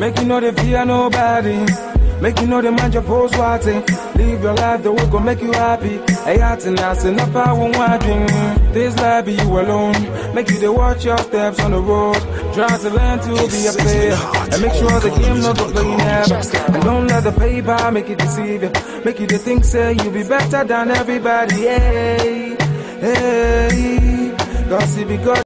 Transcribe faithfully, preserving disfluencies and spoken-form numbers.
Make you know they fear nobody. Make you know they mind your post watching. Live your life, the work gon' make you happy. Hey, acting nice enough, I won't watching. This life be you alone. Make you to watch your steps on the road. Try to learn to be a player. And make sure the game not go play never. And don't let the paper make you deceive you. Make you to think, say, you be better than everybody. Hey, hey, cause it be God.